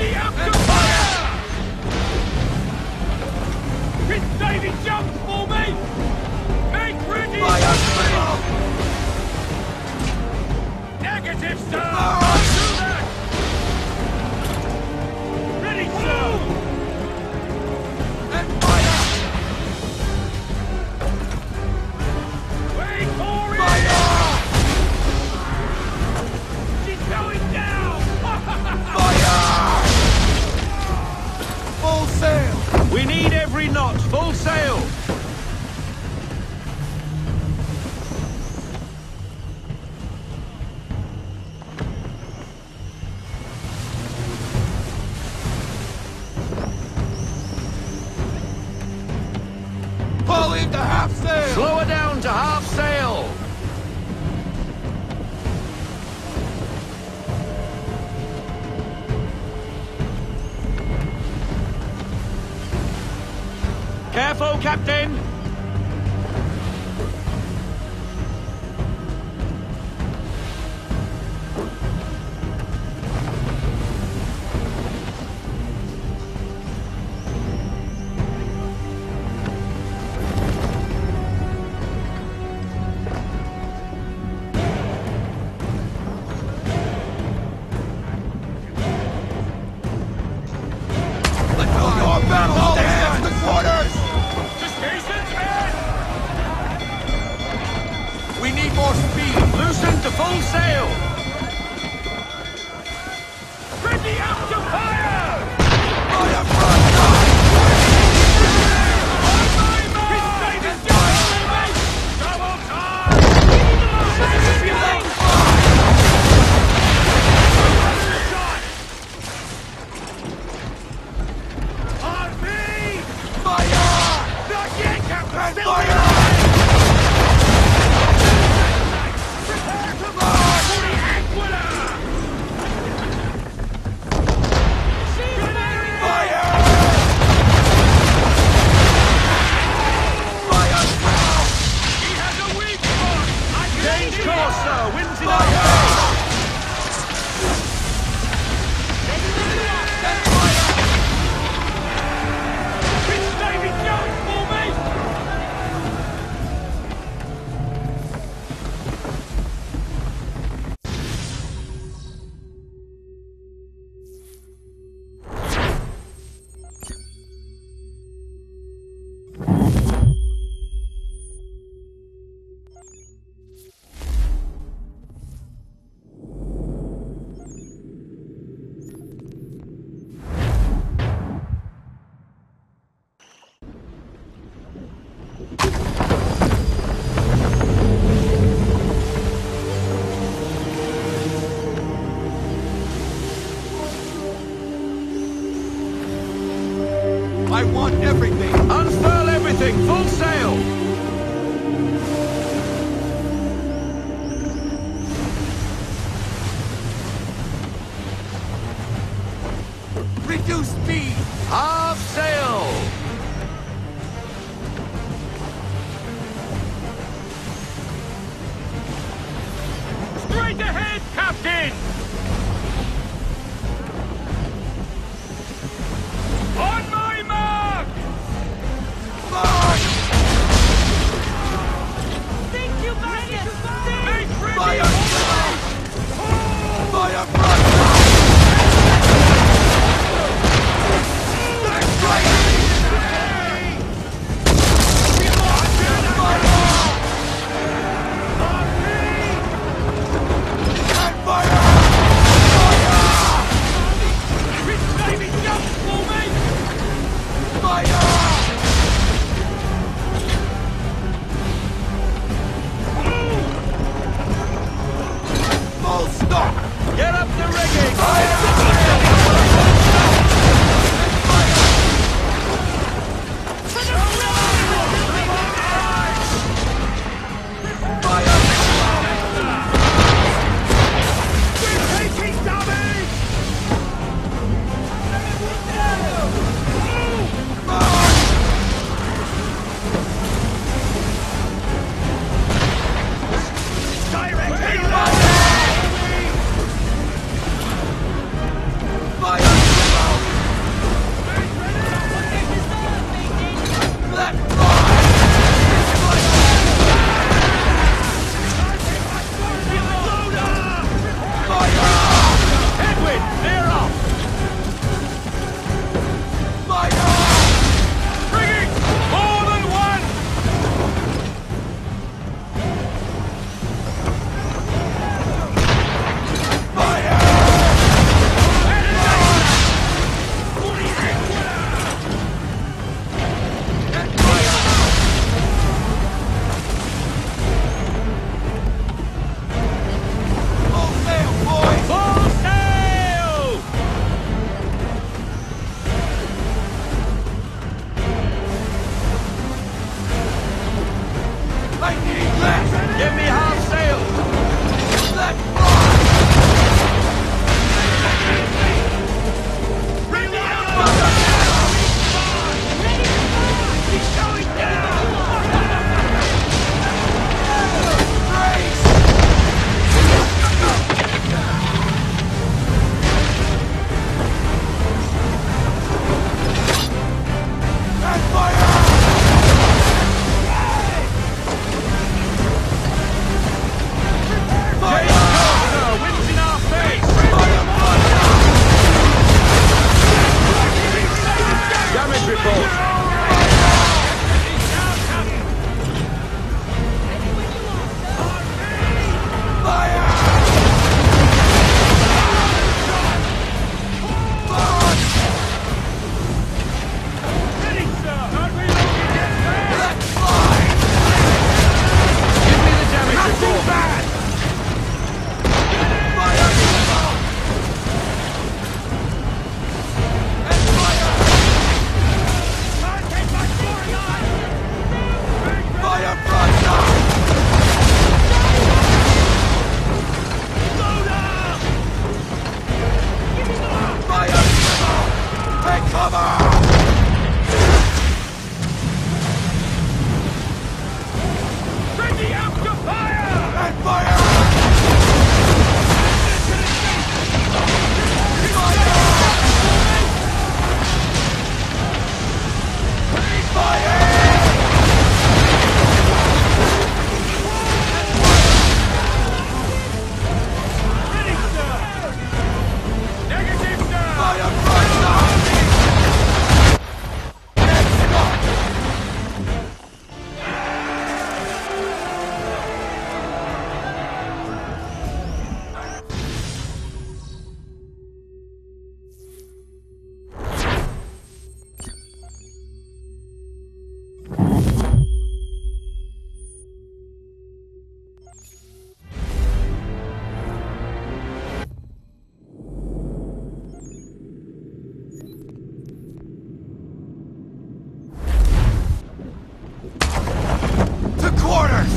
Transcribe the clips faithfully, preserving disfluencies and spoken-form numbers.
Ready up to fire! It's Davy jumps for me! Make ready! Fire drill! Negative, sir! Ah! Do that! Ready, sir! And fire! Wait for it! Fire! She's going down! Fire! Full sail! We need every knot, full sail! Pull into half sail! Slow her down to half sail! Careful, Captain! Let go your battle stand! The quarters! We need more speed! Loosen to full sail! Ready up to fire! Fire front! It's David jumps for me! Double time! On me! Fire! Not yet, Captain! And Still fire! behind! Change course, sir! Winds in our face! It's David Jones for me! I want everything! Unfurl everything, full sail! Reduce speed! Half sail! Straight ahead, Captain! On my mark! March! Think you ready to fire? Make ready! Fire! Oh! Fire front! That's right! And fire! It's David jumps for me! Fire! Full stop! Get up the rigging! We're taking damage! Cover! Ready up to fire! And fire! Ready, sir! Negative, sir! Fire faster! To quarters!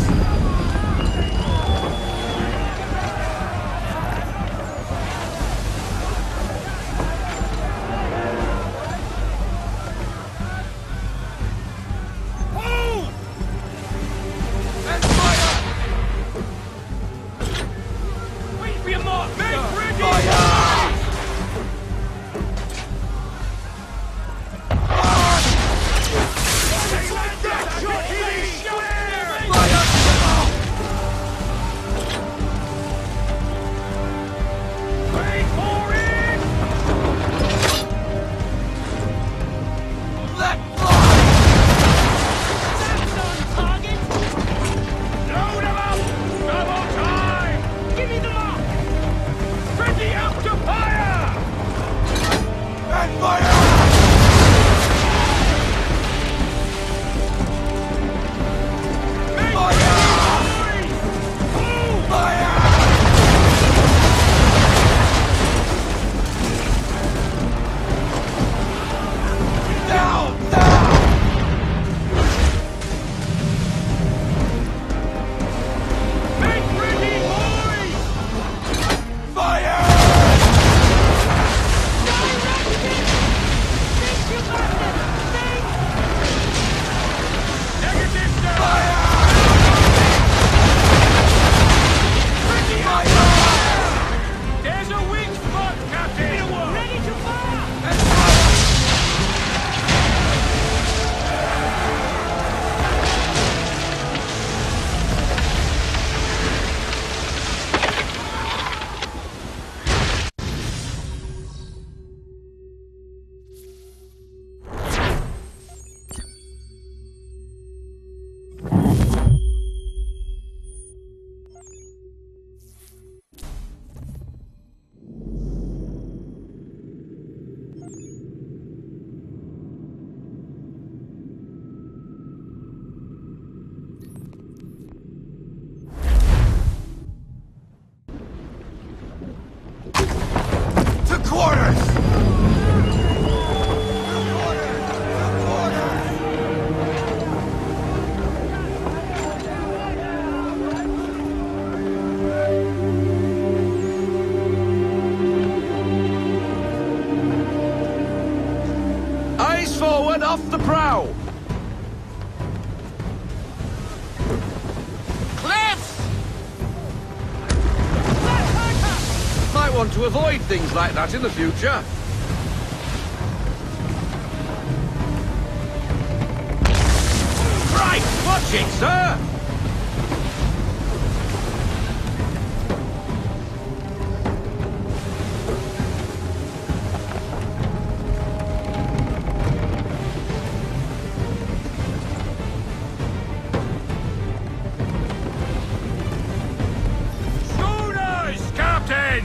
Hold! And fire! Wait for your mark, sir! Make ready! Fire! Take that shot, please! Fire! Wait for it! Let fly! That's on target! Load 'em up! Double time! Give me the mark! Ready up to fire! And fire! Make Fire! ready, boys! Move! Fire! Down! Down! Make ready, boys! Fire! Negative, sir! Fire! Ready up to Fire! fire! There's a weak spot, Captain! Ready to fire! And fire! To quarters! To quarters! To quarters! Eyes forward, off the prow! Cliffs! Might want to avoid things like that in the future. Right, watch it, sir! Schooners, Captain!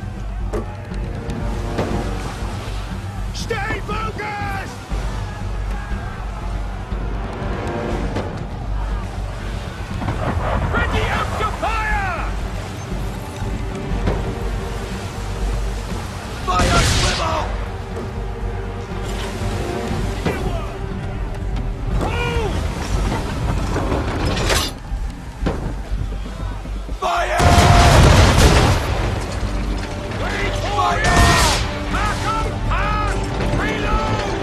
Stay focused! Ready up to fire! Fire swivel! Move! Fire! Wait for Fire! it! Back up! Pass! Reload!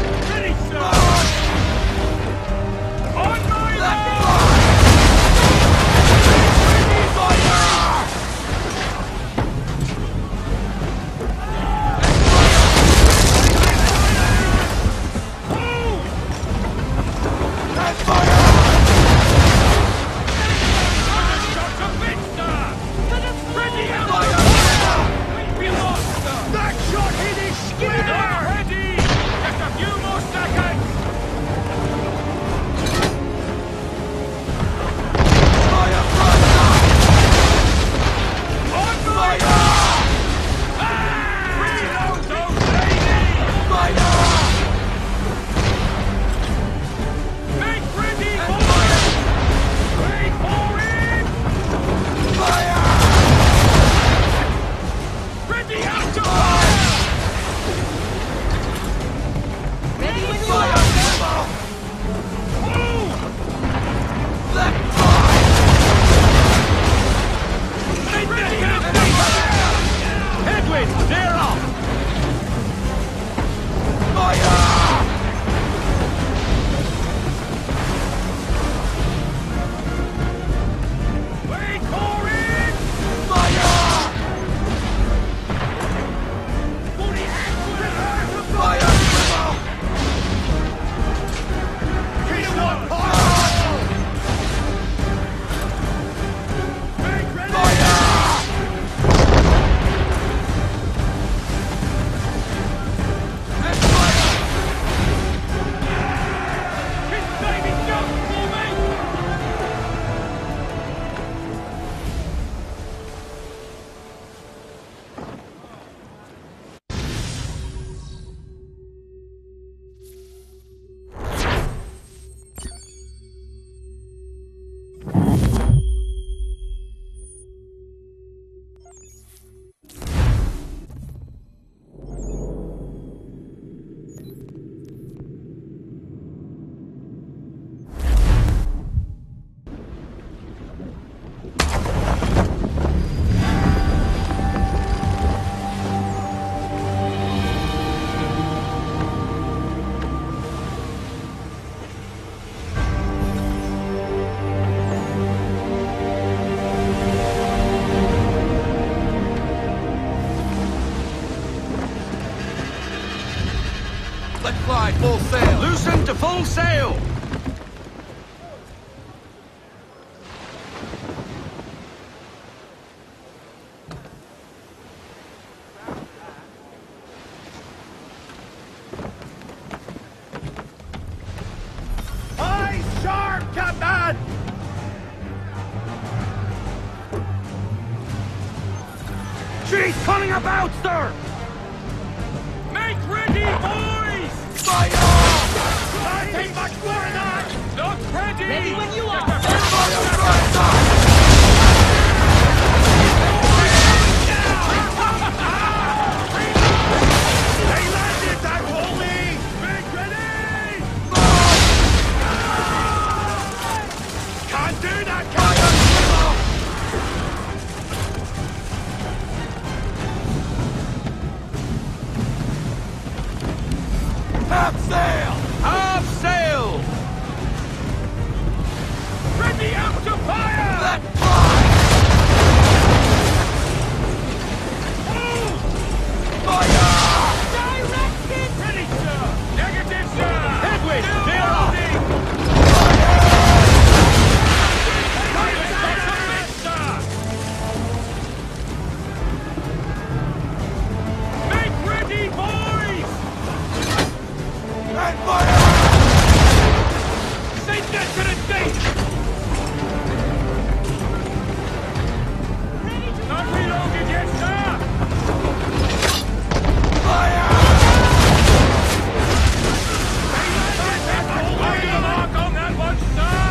Let fly full sail! Loosen to full sail! Eyes sharp, Captain! She's coming about, sir! Make ready, boys! Fire! Can't take much more of that! Not ready! Ready when you are! They landed that holy! Make ready! Can't do that, Fire! Half sail! Half sail! Ready out to fire! Let fly! Move! Fire! Directed! Ready, sir! Negative, sir! Headwind, Still clear off! holding! Make ready, boys! And fire! Send that to the gate! Not reloaded yet, sir! Fire! Hold the mark on that one, sir!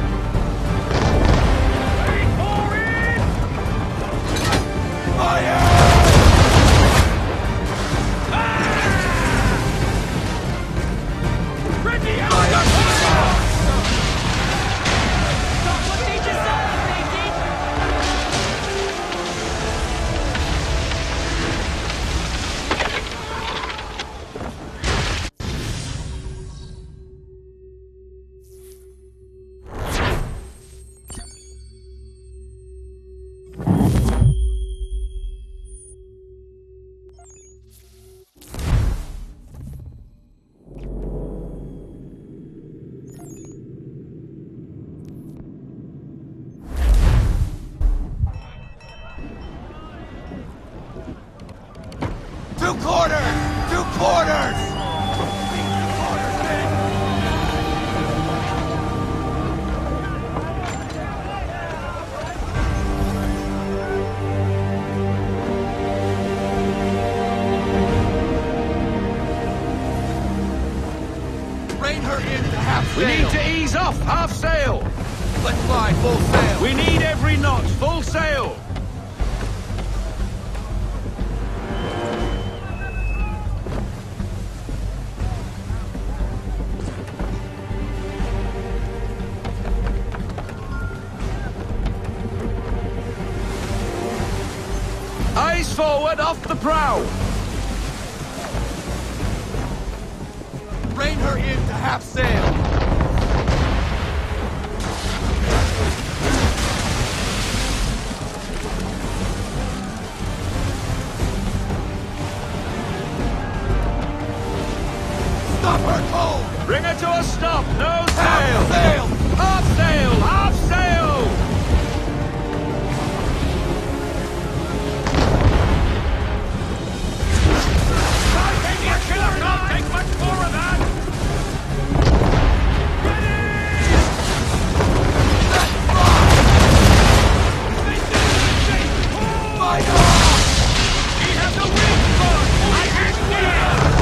Wait for it! Fire! Ready out to fire! Stop what they deserve, baby! Two quarters! Two quarters! Two quarters, men! Rein her in to half We sail! need to ease off, half sail! Let fly full sail! We need every knot, full sail! Eyes forward, off the prow! Rein her in to half sail! Stop her cold! Bring her to a stop, no Half sail! sail! Half sail, half sail! Take much more, not take much more of that! Ready! Let fly! Fire! He has a weak spot! I can steer!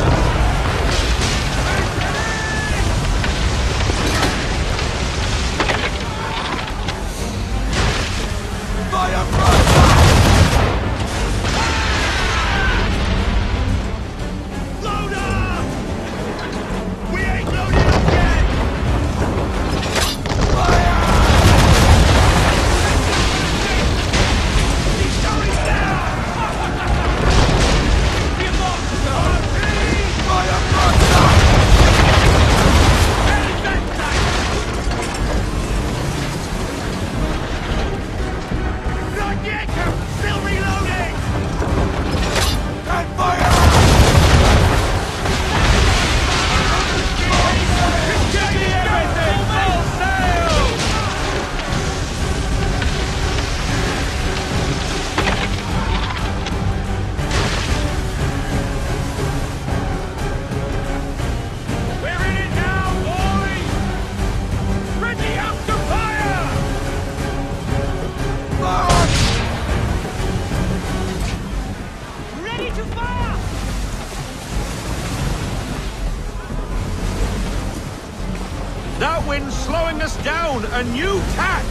That wind's slowing us down! A new tack!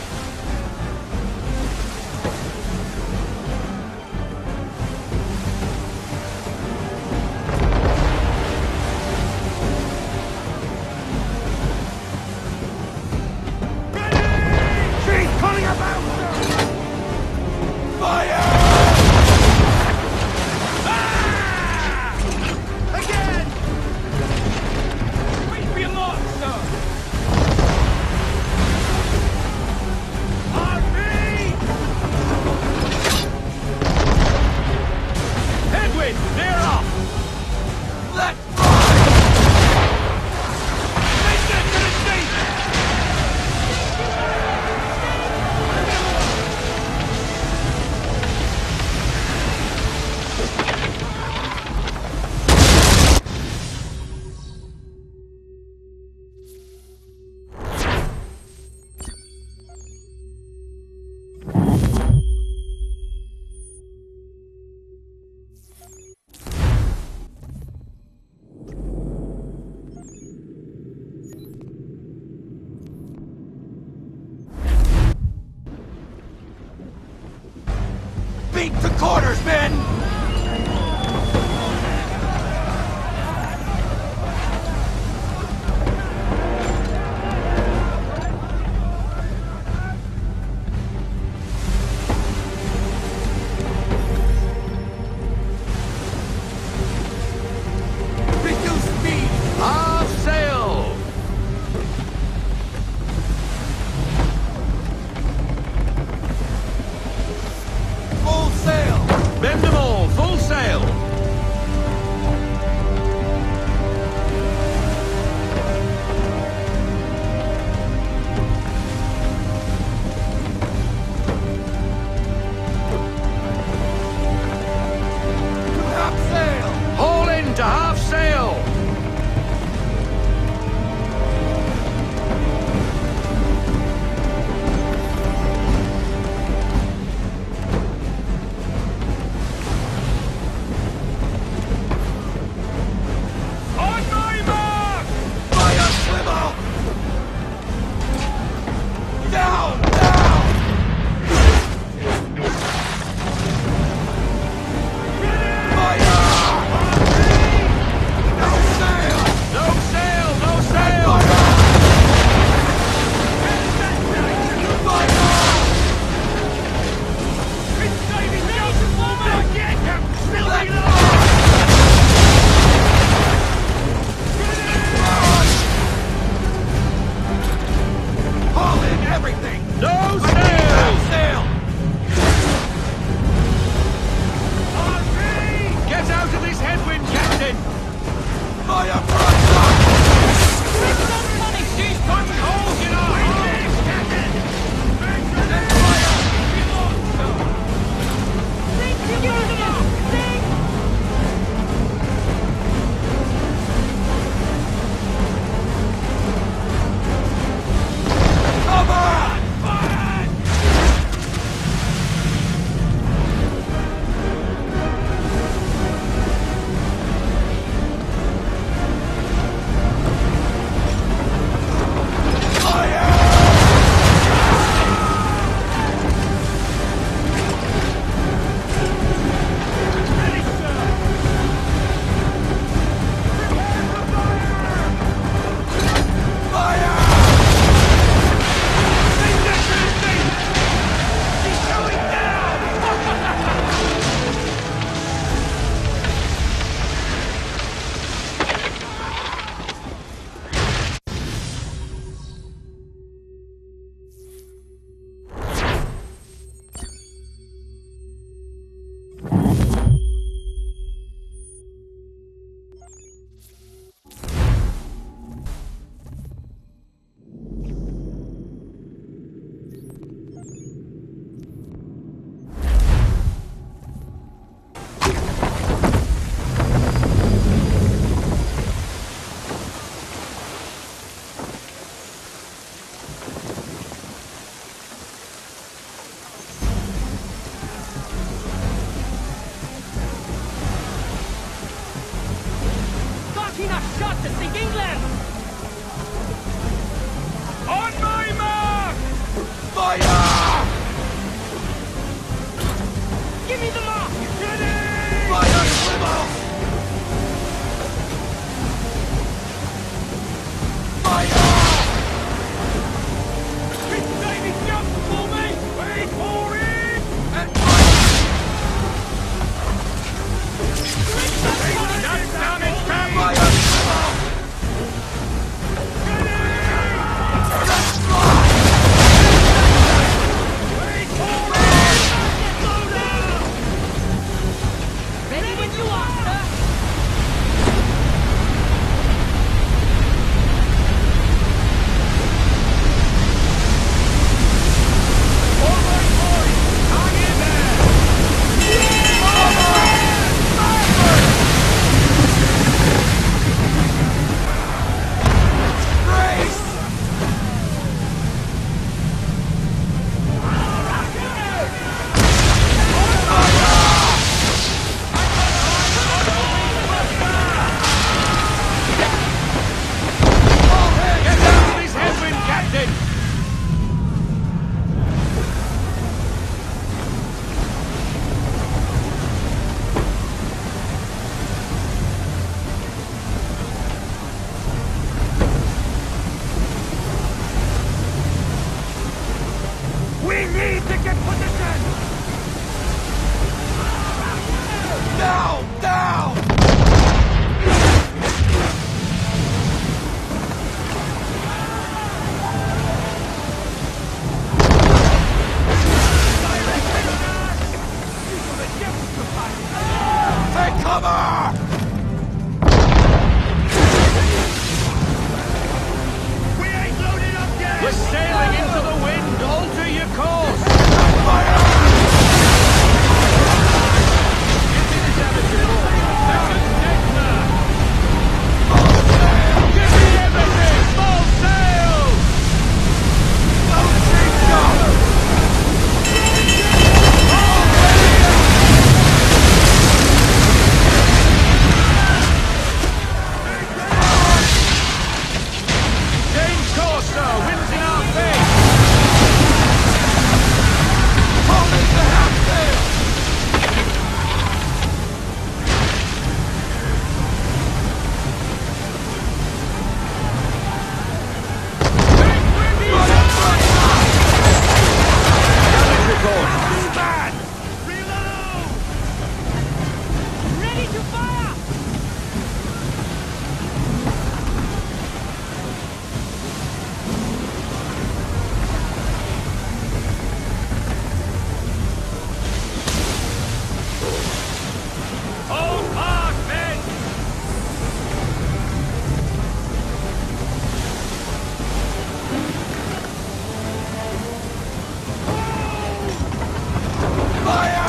Beat to quarters, men! Reduce speed! Half sail! Full sail! Bend them all, full sail! Half sail! Haul in to half sail! On my mark! Fire swivel! Down! Down! Fire! No sail! No sail, no sail! It's saving me! Not yet! Still Let below! Haul in everything! No Half sail! sail! Get out of this headwind, Captain! Fire front up! She's punching holes in our hearts! Captain! Give us the mark! Cover! Got enough shot to sink England! We ain't loaded up yet! We're sailing into the wind! Alter your course! Fire! Give me the damage report! Give me everything! Full sail! Change course, sir! Wind's in our face! Holding the half sail! Damage report! Reload! Ready to fire! Hold hard, men! Fire!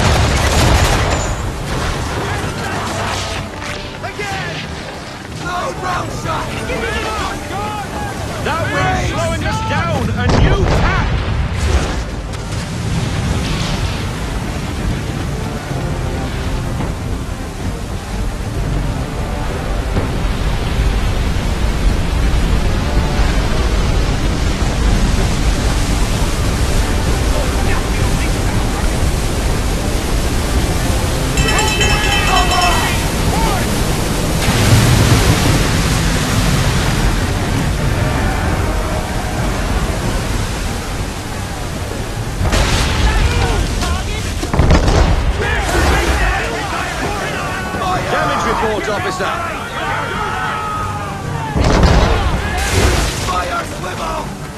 Again! Load round shot! Give me the mark! That wind's slowing us down! A new tack! Damage report, officer! Fire swivel!